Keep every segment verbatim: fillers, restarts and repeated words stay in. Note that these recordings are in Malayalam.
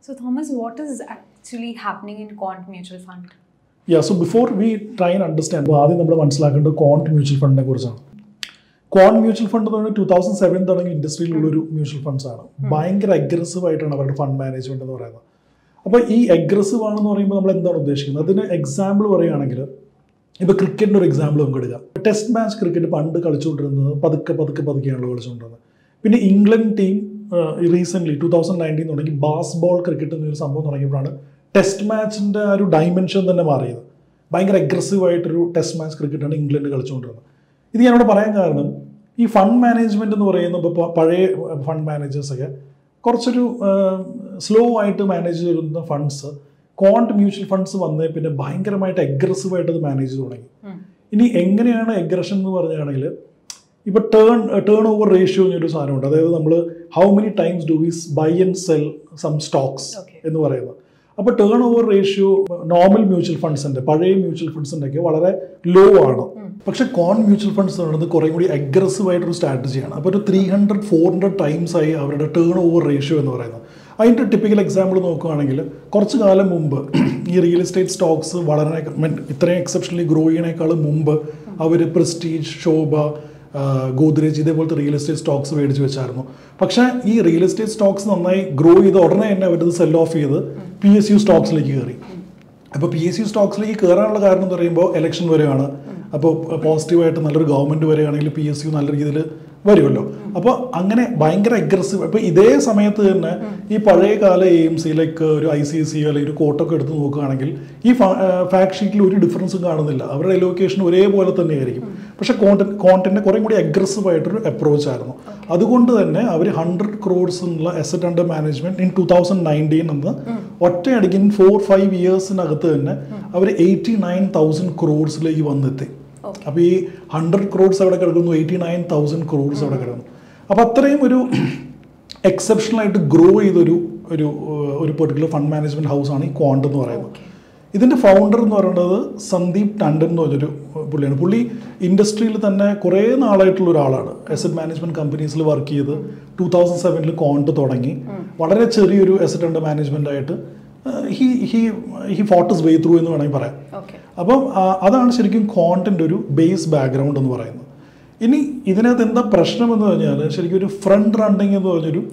So Thomas, what is actually happening in Quant Mutual Fund? Yeah, so before we try and understand, ആദ്യം നമ്മൾ മനസ്സിലാക്കേണ്ടത് Quant Mutual Fund കുറിച്ചാണ്. Quant Mutual Fund എന്ന് പറഞ്ഞാൽ ടൂ തൗസൻഡ് സെവൻ തുടങ്ങിയ ഇൻഡസ്ട്രിയിലുള്ള ഒരു മ്യൂച്വൽ ഫണ്ട്സ് ആണ്. ഭയങ്കര അഗ്രസീവ് ആയിട്ടാണ് അവരുടെ ഫണ്ട് മാനേജ്മെന്റ് എന്ന് പറയുന്നത്. അപ്പോൾ ഈ അഗ്രസീവ് ആണെന്ന് പറയുമ്പോൾ നമ്മൾ എന്താണ് ഉദ്ദേശിക്കുന്നത്? അതിന് എക്സാമ്പിൾ പറയുകയാണെങ്കിൽ ഇപ്പോൾ ക്രിക്കറ്റിൻ്റെ ഒരു എക്സാമ്പിൾ നമുക്ക് എടുക്കാം. ടെസ്റ്റ് മാച്ച് ക്രിക്കറ്റ് പണ്ട് കളിച്ചുകൊണ്ടിരുന്നത് പതുക്കെ പതുക്കെ പതുക്കെയാണല്ലോ കളിച്ചുകൊണ്ടിരുന്നത്. പിന്നെ England team recently two thousand nineteen തുടങ്ങി ബാസ്ബോൾ ക്രിക്കറ്റ് എന്നൊരു സംഭവം തുടങ്ങിയപ്പോഴാണ് ടെസ്റ്റ് മാച്ചിൻ്റെ ആ ഒരു ഡൈമെൻഷൻ തന്നെ മാറിയത്. ഭയങ്കര അഗ്രസീവായിട്ടൊരു ടെസ്റ്റ് മാച്ച് ക്രിക്കറ്റാണ് ഇംഗ്ലണ്ട് കളിച്ചുകൊണ്ടിരുന്നത്. ഇത് ഞാനിവിടെ പറയാൻ കാരണം ഈ ഫണ്ട് മാനേജ്മെൻറ്റ് എന്ന് പറയുന്നത് ഇപ്പോൾ പഴയ ഫണ്ട് മാനേജേഴ്സൊക്കെ കുറച്ചൊരു സ്ലോ ആയിട്ട് മാനേജ് ചെയ്യുന്ന ഫണ്ട്സ് ക്വാണ്ട് മ്യൂച്വൽ ഫണ്ട്സ് വന്നേ പിന്നെ ഭയങ്കരമായിട്ട് അഗ്രസീവായിട്ട് അത് മാനേജ് ചെയ്ത് തുടങ്ങി. ഇനി എങ്ങനെയാണ് അഗ്രഷൻ എന്ന് പറയുകയാണെങ്കിൽ ഇപ്പോൾ ടേൺ ടേൺ ഓവർ റേഷ്യോ എന്നൊരു സാധനമുണ്ട്. അതായത് നമ്മൾ how many times do we buy and sell some stocks എന്ന് പറയുന്നത്. അപ്പോൾ turnover ratio normal mutual ഫണ്ട്സിൻ്റെ പഴയ മ്യൂച്വൽ ഫണ്ട്സിൻ്റെ ഒക്കെ വളരെ ലോ ആണ്. പക്ഷേ കോൺ മ്യൂച്വൽ ഫണ്ട്സ് പറയുന്നത് കുറേ കൂടി അഗ്രസീവ് ആയിട്ടൊരു സ്ട്രാറ്റജിയാണ്. അപ്പോൾ ഒരു three hundred four hundred times ആയി അവരുടെ ടേൺ ഓവർ റേഷ്യോ എന്ന് പറയുന്നത്. അതിൻ്റെ ടിപ്പിക്കൽ എക്സാമ്പിൾ നോക്കുകയാണെങ്കിൽ കുറച്ച് കാലം മുമ്പ് ഈ റിയൽ എസ്റ്റേറ്റ് സ്റ്റോക്സ് വളരെ ഇത്രയും എക്സെപ്ഷണലി ഗ്രോ ചെയ്യണേക്കാളും മുമ്പ് അവർ പ്രസ്റ്റീജ്, ശോഭ, ഗോദ്രേജ് ഇതേപോലത്തെ റിയൽ എസ്റ്റേറ്റ് സ്റ്റോക്സ് മേടിച്ച് വെച്ചായിരുന്നു. പക്ഷേ ഈ റിയൽ എസ്റ്റേറ്റ് സ്റ്റോക്സ് നന്നായി ഗ്രോ ചെയ്ത് ഉടനെ തന്നെ അവരത് സെൽ ഓഫ് ചെയ്ത് പി എസ് യു സ്റ്റോക്സിലേക്ക് കയറി. അപ്പോൾ പി എസ് യു സ്റ്റോക്സിലേക്ക് കയറാനുള്ള കാരണം എന്ന് പറയുമ്പോൾ ഇലക്ഷൻ വരെയാണ്. അപ്പോൾ പോസിറ്റീവായിട്ട് നല്ലൊരു ഗവൺമെൻറ് വരികയാണെങ്കിൽ പി എസ് യു നല്ല രീതിയിൽ വരുമല്ലോ. അപ്പോൾ അങ്ങനെ ഭയങ്കര അഗ്രസീവ്. അപ്പോൾ ഇതേ സമയത്ത് തന്നെ ഈ പഴയ കാല എ എം സി ലൈക്ക് ഒരു ഐ സി ഐ സി അല്ലെങ്കിൽ ഒരു കോട്ടൊക്കെ എടുത്ത് നോക്കുകയാണെങ്കിൽ ഈ ഫാക്ട് ഷീറ്റിൽ ഒരു ഡിഫറൻസും കാണുന്നില്ല. അവരുടെ എലോക്കേഷൻ ഒരേപോലെ തന്നെയായിരിക്കും. പക്ഷേ കോണ്ടന്റ് കോണ്ടന്റ് കുറേ കൂടി അഗ്രസീവ് ആയിട്ടൊരു അപ്രോച്ച് ആയിരുന്നു. അതുകൊണ്ട് തന്നെ അവർ ഹൺഡ്രഡ് ക്രോഡ്സ് എന്നുള്ള asset under management in two thousand nineteen എന്ന് ഒറ്റയടിക്ക് ഇൻ ഫോർ ഫൈവ് ഇയേഴ്സിനകത്ത് തന്നെ അവർ എയ്റ്റി നയൻ തൗസൻഡ് ക്രോഡ്സിലേക്ക് വന്നെത്തി. അപ്പോൾ ഈ ഹൺഡ്രഡ് ക്രോഡ്സ് അവിടെ കിടക്കുന്നു, എയ്റ്റി നയൻ തൗസൻഡ് ക്രോഡ്സ് അവിടെ കിടക്കുന്നു. അപ്പോൾ അത്രയും ഒരു എക്സെപ്ഷണലായിട്ട് ഗ്രോ ചെയ്തൊരു ഒരു ഒരു പെർട്ടിക്കുലർ ഫണ്ട് മാനേജ്മെൻറ്റ് ഹൗസാണ് ഈ ക്വാണ്ട് എന്ന് പറയുന്നത്. ഇതിൻ്റെ ഫൗണ്ടർ എന്ന് പറയുന്നത് സന്ദീപ് ടണ്ടൻ എന്ന് പറഞ്ഞൊരു പുള്ളിയാണ്. പുള്ളി ഇൻഡസ്ട്രിയിൽ തന്നെ കുറേ നാളായിട്ടുള്ള ഒരാളാണ്. അസറ്റ് മാനേജ്മെൻറ്റ് കമ്പനീസിൽ വർക്ക് ചെയ്ത് ടൂ തൗസൻഡ് സെവനിൽ ക്വാണ്ട് തുടങ്ങി വളരെ ചെറിയൊരു അസറ്റ് അണ്ടർ മാനേജ്മെൻ്റ് ആയിട്ട് he he he fought his way through എന്ന് വേണമെങ്കിൽ പറയാം. അപ്പം അതാണ് ശരിക്കും ക്വാണ്ടിൻ്റെ ഒരു ബേസ് ബാക്ക്ഗ്രൗണ്ട് എന്ന് പറയുന്നത്. ഇനി ഇതിനകത്ത് എന്താ പ്രശ്നം എന്ന് പറഞ്ഞാൽ ശരിക്കും ഒരു ഫ്രണ്ട് റണ്ണിങ് എന്ന് പറഞ്ഞൊരു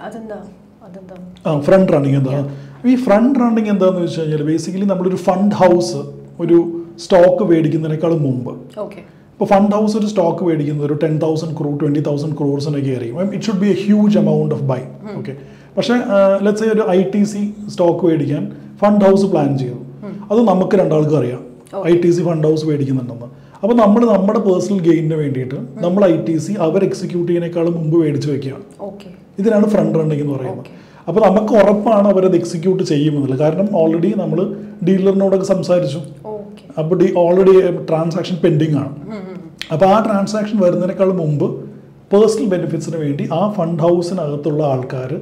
ആ ഫ്രണ്ട് റണ്ണിങ് എന്താണ് ഈ ഫ്രണ്ട് റണ്ണിങ് എന്താണെന്ന് വെച്ച് കഴിഞ്ഞാൽ ബേസിക്കലി നമ്മളൊരു ഫണ്ട് ഹൗസ് ഒരു സ്റ്റോക്ക് മേടിക്കുന്നതിനേക്കാളും മുമ്പ് ഇപ്പോൾ ഫണ്ട് ഹൗസ് ഒരു സ്റ്റോക്ക് മേടിക്കുന്നത് ഒരു ten thousand crore twenty thousand ക്രോർസിനൊക്കെ ആയിരിക്കും. It should be a huge amount of buy. Okay, പക്ഷേ ലെറ്റ്സ് സേ ഒരു ഐ ടി സി സ്റ്റോക്ക് മേടിക്കാൻ ഫണ്ട് ഹൗസ് പ്ലാൻ ചെയ്തു. അത് നമുക്ക് രണ്ടാൾക്കും അറിയാം I T C fund house മേടിക്കുന്നുണ്ടെന്ന്. അപ്പോൾ നമ്മൾ നമ്മുടെ പേഴ്സണൽ ഗെയിനിന് വേണ്ടിയിട്ട് നമ്മൾ ഐ ടി സി അവർ എക്സിക്യൂട്ട് ചെയ്യുന്നതിനേക്കാളും മുമ്പ് മേടിച്ച് വെക്കുകയാണ്. ഇതിനാണ് ഫ്രണ്ട് റണ്ണിങ് എന്ന് പറയുന്നത്. അപ്പോൾ നമുക്ക് ഉറപ്പാണ് അവരത് എക്സിക്യൂട്ട് ചെയ്യുമെന്നുള്ളത്. കാരണം ഓൾറെഡി നമ്മൾ ഡീലറിനോടൊക്കെ സംസാരിച്ചു. അപ്പോൾ ഡി ഓൾറെഡി ട്രാൻസാക്ഷൻ പെൻഡിങ് ആണ്. അപ്പോൾ ആ ട്രാൻസാക്ഷൻ വരുന്നതിനേക്കാളും മുമ്പ് പേഴ്സണൽ ബെനിഫിറ്റ്സിന് വേണ്ടി ആ ഫണ്ട് ഹൗസിനകത്തുള്ള ആൾക്കാർ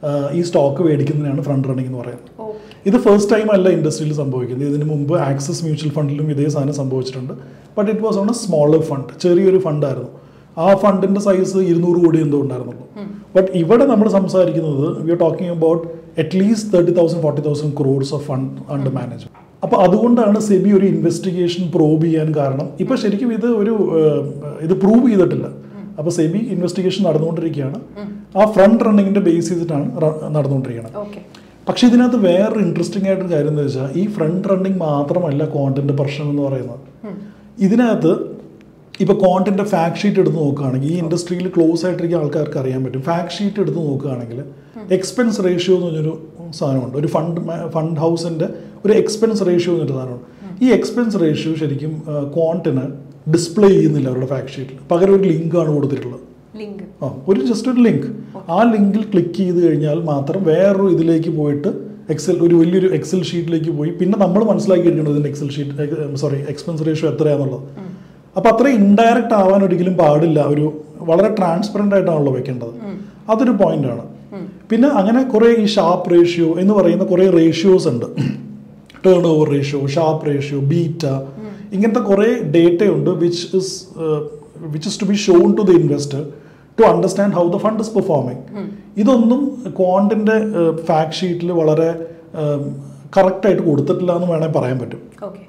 ഈ സ്റ്റോക്ക് മേടിക്കുന്നതിനാണ് ഫ്രണ്ട് റണ്ണിങ് എന്ന് പറയുന്നത്. ഇത് ഫസ്റ്റ് ടൈം അല്ല ഇൻഡസ്ട്രിയിൽ സംഭവിക്കുന്നത്. ഇതിന് മുമ്പ് ആക്സിസ് മ്യൂച്വൽ ഫണ്ടിലും ഇതേ സാധനം സംഭവിച്ചിട്ടുണ്ട്. But it was on a smaller fund, ചെറിയൊരു ഫണ്ടായിരുന്നു. ആ ഫണ്ടിൻ്റെ സൈസ് ഇരുന്നൂറ് കോടി എന്തോ ഉണ്ടായിരുന്നുള്ളൂ. ബട്ട് ഇവിടെ നമ്മൾ സംസാരിക്കുന്നത് we are talking about at least thirty thousand forty thousand crores of fund under management. അപ്പോൾ അതുകൊണ്ടാണ് സെബി ഒരു ഇൻവെസ്റ്റിഗേഷൻ പ്രോബ് ചെയ്യാൻ കാരണം. ഇപ്പോൾ ശരിക്കും ഇത് ഒരു ഇത് പ്രൂവ് ചെയ്തിട്ടില്ല. അപ്പോൾ സെബി ഇൻവെസ്റ്റിഗേഷൻ നടന്നുകൊണ്ടിരിക്കുകയാണ്. ആ ഫ്രണ്ട് റണ്ണിങ്ങിൻ്റെ ബേസ് ചെയ്തിട്ടാണ് നടന്നുകൊണ്ടിരിക്കുന്നത്. പക്ഷേ ഇതിനകത്ത് വേറൊരു ഇൻട്രസ്റ്റിംഗ് ആയിട്ടൊരു കാര്യം എന്ന് വെച്ചാൽ ഈ ഫ്രണ്ട് റണ്ണിങ് മാത്രമല്ല കോണ്ടന്റ് പ്രശ്നം എന്ന് പറയുന്നത്. ഇതിനകത്ത് ഇപ്പോൾ കോണ്ടന്റ് ഫാക്ട് ഷീറ്റ് എടുത്ത് നോക്കുകയാണെങ്കിൽ ഈ ഇൻഡസ്ട്രിയിൽ ക്ലോസ് ആയിട്ടിരിക്കുന്ന ആൾക്കാർക്ക് അറിയാൻ പറ്റും. ഫാക്ട് ഷീറ്റ് എടുത്ത് നോക്കുകയാണെങ്കിൽ എക്സ്പെൻസ് റേഷ്യോ എന്ന് പറഞ്ഞൊരു സാധനമുണ്ട്. ഒരു ഫണ്ട് ഫണ്ട് ഹൗസിൻ്റെ ഒരു എക്സ്പെൻസ് റേഷ്യോ എന്നൊരു സാധനമുണ്ട്. ഈ എക്സ്പെൻസ് റേഷ്യോ ശരിക്കും ക്വാണ്ടിന് ഡിസ്പ്ലേ ചെയ്യുന്നില്ല അവരുടെ ഫാക്ട് ഷീറ്റിൽ. പകരം ഒരു ലിങ്കാണ് കൊടുത്തിട്ടുള്ളത്. ആ ഒരു ജസ്റ്റ് ഒരു ലിങ്ക്. ആ ലിങ്കിൽ ക്ലിക്ക് ചെയ്ത് കഴിഞ്ഞാൽ മാത്രം വേറൊരു ഇതിലേക്ക് പോയിട്ട് എക്സൽ ഒരു വലിയൊരു എക്സൽ ഷീറ്റിലേക്ക് പോയി പിന്നെ നമ്മൾ മനസ്സിലാക്കിയിരിക്കുന്നത് ഇതിൻ്റെ excel sheet sorry expense ratio എത്രയാണെന്നുള്ളത്. അപ്പോൾ അത്രയും ഇൻഡയറക്റ്റ് ആവാൻ ഒരിക്കലും പാടില്ല. ഒരു വളരെ ട്രാൻസ്പെറൻ്റ് ആയിട്ടാണല്ലോ വെക്കേണ്ടത്. അതൊരു പോയിന്റാണ്. പിന്നെ അങ്ങനെ കുറേ ഈ ഷാർപ്പ് റേഷ്യോ എന്ന് പറയുന്ന കുറേ റേഷ്യോസ് ഉണ്ട്. Turnover ratio, Sharpe ratio, beta, ഇങ്ങനത്തെ കുറേ ഡേറ്റയുണ്ട് which is which is to be shown to the investor to understand how the fund is performing. ഇതൊന്നും ക്വാണ്ടിൻ്റെ ഫാക്ട് ഷീറ്റിൽ വളരെ കറക്റ്റായിട്ട് കൊടുത്തിട്ടില്ല എന്ന് വേണമെങ്കിൽ പറയാൻ പറ്റും.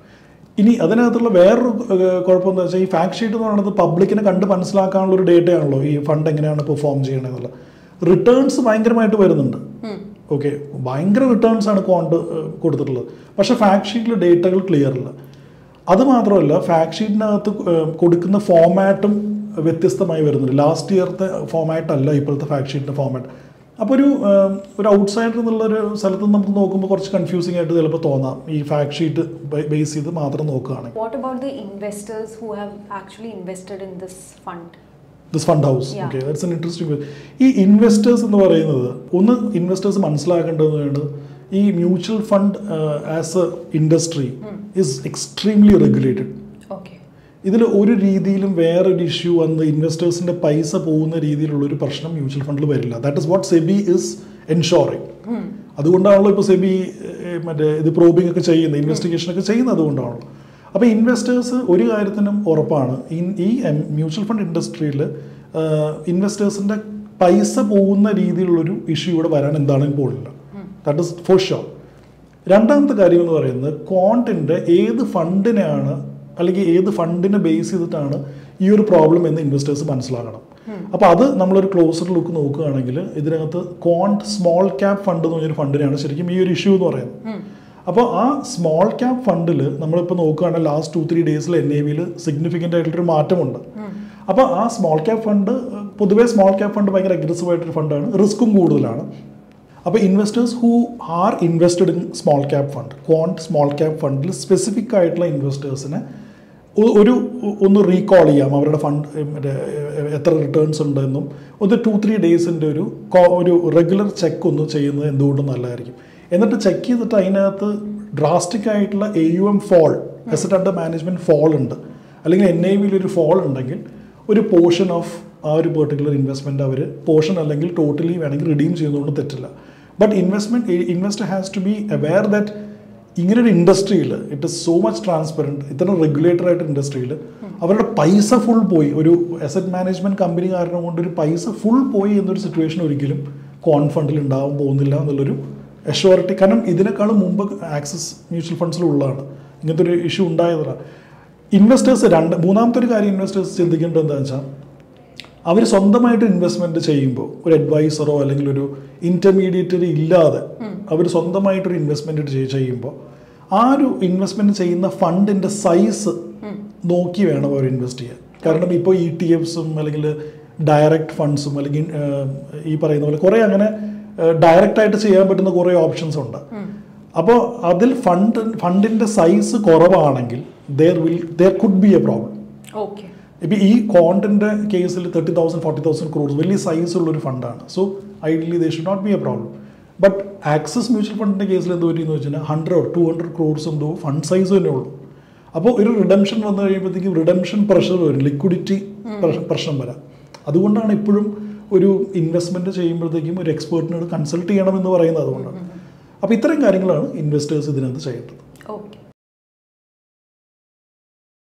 ഇനി അതിനകത്തുള്ള വേറൊരു കുഴപ്പം എന്താ വെച്ചാൽ ഈ ഫാക്ട് ഷീറ്റ് എന്ന് പറയുന്നത് പബ്ലിക്കിനെ കണ്ട് മനസ്സിലാക്കാനുള്ള ഒരു ഡേറ്റയാണല്ലോ ഈ ഫണ്ട് എങ്ങനെയാണ് പെർഫോം ചെയ്യണമെന്നുള്ള. റിട്ടേൺസ് ഭയങ്കരമായിട്ട് വരുന്നുണ്ട്. ഓക്കെ, ഭയങ്കര റിട്ടേൺസ് ആണ് ക്വാണ്ട് കൊടുത്തിട്ടുള്ളത്. പക്ഷേ ഫാക്ട് ഷീറ്റിൽ ഡേറ്റകൾ ക്ലിയർ അല്ല. അതുമാത്രമല്ല ഫാക്ട് ഷീറ്റിനകത്ത് കൊടുക്കുന്ന ഫോമാറ്റും വ്യത്യസ്തമായി വരുന്നുണ്ട്. ലാസ്റ്റ് ഇയറത്തെ ഫോമാറ്റ് അല്ല ഇപ്പോഴത്തെ ഫാക്ട് ഷീറ്റിൻ്റെ ഫോമാറ്റ്. അപ്പോൾ ഒരു ഒരു ഔട്ട്സൈഡർ എന്നുള്ളൊരു സ്ഥലത്ത് നമുക്ക് നോക്കുമ്പോൾ കുറച്ച് കൺഫ്യൂസിംഗ് ആയിട്ട് ചിലപ്പോൾ തോന്നാം ഈ ഫാക്ട് ഷീറ്റ് ബേസ് ചെയ്ത് മാത്രം നോക്കുകയാണെങ്കിൽ. What about the investors who have actually invested in this fund? This fund house. Okay, that's an interesting. ഈ ഇൻവെസ്റ്റേഴ്സ് എന്ന് പറയുന്നത് ഒന്ന് ഇൻവെസ്റ്റേഴ്സ് മനസ്സിലാക്കേണ്ടത് ഈ mutual fund as a industry is extremely regulated. ഇതിൽ ഒരു രീതിയിലും വേറൊരു ഇഷ്യൂ വന്ന് ഇൻവെസ്റ്റേഴ്സിൻ്റെ പൈസ പോകുന്ന രീതിയിലുള്ളൊരു പ്രശ്നം മ്യൂച്വൽ ഫണ്ടിൽ വരില്ല. That is what SEBI is ensuring. അതുകൊണ്ടാണല്ലോ ഇപ്പോൾ സെബി മറ്റേ ഇത് പ്രോബിംഗ് ഒക്കെ ചെയ്യുന്നത്, ഇൻവെസ്റ്റിഗേഷൻ ഒക്കെ ചെയ്യുന്നത് അതുകൊണ്ടാണല്ലോ. അപ്പോൾ ഇൻവെസ്റ്റേഴ്സ് ഒരു കാര്യത്തിനും ഉറപ്പാണ്, ഈ മ്യൂച്വൽ ഫണ്ട് ഇൻഡസ്ട്രിയിൽ ഇൻവെസ്റ്റേഴ്സിൻ്റെ പൈസ പോകുന്ന രീതിയിലുള്ളൊരു ഇഷ്യൂ ഇവിടെ വരാൻ എന്താണെങ്കിലും പോലില്ല. That is for sure. രണ്ടാമത്തെ കാര്യം എന്ന് പറയുന്നത് ക്വാണ്ടിൻ്റെ ഏത് ഫണ്ടിനെയാണ് അല്ലെങ്കിൽ ഏത് ഫണ്ടിനെ ബേസ് ചെയ്തിട്ടാണ് ഈ ഒരു പ്രോബ്ലം എന്ന് ഇൻവെസ്റ്റേഴ്സ് മനസ്സിലാക്കണം. അപ്പോൾ അത് നമ്മളൊരു ക്ലോസർ ലുക്ക് നോക്കുകയാണെങ്കിൽ ഇതിനകത്ത് ക്വാണ്ട് സ്മോൾ ക്യാപ് ഫണ്ട് എന്ന് പറഞ്ഞൊരു ഫണ്ടിനെയാണ് ശരിക്കും ഈ ഒരു ഇഷ്യൂ എന്ന് പറയുന്നത്. അപ്പോൾ ആ സ്മോൾ ക്യാപ് ഫണ്ടിൽ നമ്മളിപ്പോൾ നോക്കുകയാണെങ്കിൽ ലാസ്റ്റ് ടു ത്രീ ഡേയ്സിൽ എൻ എ വിയിൽ സിഗ്നിഫിക്കൻ്റ് ആയിട്ടുള്ളൊരു മാറ്റമുണ്ട്. അപ്പോൾ ആ സ്മോൾ ക്യാപ് ഫണ്ട് പൊതുവേ സ്മോൾ ക്യാപ് ഫണ്ട് ഭയങ്കര അഗ്രസീവ് ആയിട്ടൊരു ഫണ്ടാണ്, റിസ്ക്കും കൂടുതലാണ്. അപ്പോൾ investors who are invested in small cap fund, Quant small cap ഫണ്ടിൽ സ്പെസിഫിക് ആയിട്ടുള്ള ഇൻവെസ്റ്റേഴ്സിനെ ഒരു ഒന്ന് റീകോൾ ചെയ്യാം അവരുടെ ഫണ്ട് മറ്റേ എത്ര റിട്ടേൺസ് ഉണ്ടെന്നും ഒന്ന് ടു ത്രീ ഡേയ്സിൻ്റെ ഒരു ഒരു റെഗുലർ ചെക്ക് ഒന്ന് ചെയ്യുന്നത് എന്തുകൊണ്ടും നല്ലതായിരിക്കും. എന്നിട്ട് ചെക്ക് ചെയ്തിട്ട് അതിനകത്ത് ഡ്രാസ്റ്റിക് ആയിട്ടുള്ള A U M fall, asset under management fall ഉണ്ട് അല്ലെങ്കിൽ എൻ ഐ വിയിലൊരു ഫോൾ ഉണ്ടെങ്കിൽ ഒരു പോർഷൻ ഓഫ് ആ ഒരു പെർട്ടിക്കുലർ ഇൻവെസ്റ്റ്മെൻറ്റ് അവർ പോർഷൻ അല്ലെങ്കിൽ ടോട്ടലി വേണമെങ്കിൽ റിഡീം ചെയ്യുന്നതുകൊണ്ട് തെറ്റില്ല. But investment investor has to be aware that ഇങ്ങനൊരു ഇൻഡസ്ട്രിയിൽ it is so much transparent, ഇത്ര റെഗുലേറ്റഡ് ആയിട്ട് ഇൻഡസ്ട്രിയിൽ അവരുടെ പൈസ ഫുൾ പോയി, ഒരു അസറ്റ് മാനേജ്മെൻറ്റ് കമ്പനി കാരണം കൊണ്ട് ഒരു പൈസ ഫുൾ പോയി എന്നൊരു സിറ്റുവേഷൻ ഒരിക്കലും ക്വാണ്ട് ഫണ്ടിൽ ഉണ്ടാവാൻ പോകുന്നില്ല എന്നുള്ളൊരു അഷ്യൂറിറ്റി. കാരണം ഇതിനേക്കാളും മുമ്പ് ആക്സിസ് മ്യൂച്വൽ ഫണ്ട്സിലുള്ളതാണ് ഇങ്ങനത്തെ ഒരു ഇഷ്യൂ ഉണ്ടായതാണ്. ഇൻവെസ്റ്റേഴ്സ് രണ്ട് മൂന്നാമത്തെ ഒരു കാര്യം ഇൻവെസ്റ്റേഴ്സ് ചിന്തിക്കേണ്ടത് എന്താണെന്ന് വെച്ചാൽ അവർ സ്വന്തമായിട്ട് ഇൻവെസ്റ്റ്മെൻറ്റ് ചെയ്യുമ്പോൾ ഒരു അഡ്വൈസറോ അല്ലെങ്കിൽ ഒരു ഇൻ്റർമീഡിയറ്ററി ഇല്ലാതെ അവർ സ്വന്തമായിട്ടൊരു ഇൻവെസ്റ്റ്മെൻറ്റ് ചെയ്യുമ്പോൾ ആ ഒരു ഇൻവെസ്റ്റ്മെൻറ്റ് ചെയ്യുന്ന ഫണ്ടിൻ്റെ സൈസ് നോക്കി വേണം അവർ ഇൻവെസ്റ്റ് ചെയ്യാൻ. കാരണം ഇപ്പോൾ ഇ ടി എഫ്സും അല്ലെങ്കിൽ ഡയറക്റ്റ് ഫണ്ട്സും അല്ലെങ്കിൽ ഈ പറയുന്ന പോലെ കുറേ അങ്ങനെ ഡയറക്റ്റായിട്ട് ചെയ്യാൻ പറ്റുന്ന കുറേ ഓപ്ഷൻസ് ഉണ്ട്. അപ്പോൾ അതിൽ ഫണ്ട് ഫണ്ടിൻ്റെ സൈസ് കുറവാണെങ്കിൽ there will there could be a problem. Okay, ഇപ്പോൾ ഈ ക്വാണ്ടിൻ്റെ കേസിൽ thirty thousand forty thousand crores വലിയ സൈസ് ഉള്ളൊരു ഫണ്ടാണ്. So ideally they should not be a problem. But Axis mutual ഫണ്ടിൻ്റെ കേസിൽ എന്ത് പറ്റിയെന്ന് വെച്ചാൽ ഹൺഡ്രഡ് ടു ഹൺഡ്രഡ് ക്രോർസ് എന്തോ ഫണ്ട് സൈസ് തന്നെ ഉള്ളൂ. അപ്പോൾ ഒരു റിഡംഷൻ വന്നു കഴിയുമ്പോഴത്തേക്കും റിഡംഷൻ പ്രഷർ വരും, ലിക്വിഡിറ്റി പ്രശ്നം വരാം. അതുകൊണ്ടാണ് ഇപ്പോഴും ഒരു ഇൻവെസ്റ്റ്മെൻറ്റ് ചെയ്യുമ്പോഴത്തേക്കും ഒരു എക്സ്പേർട്ടിനോട് കൺസൾട്ട് ചെയ്യണമെന്ന് പറയുന്നത് അതുകൊണ്ടാണ്. അപ്പോൾ ഇത്തരം കാര്യങ്ങളാണ് ഇൻവെസ്റ്റേഴ്സ് ഇതിനകത്ത് ചെയ്യേണ്ടത്. ഓക്കെ.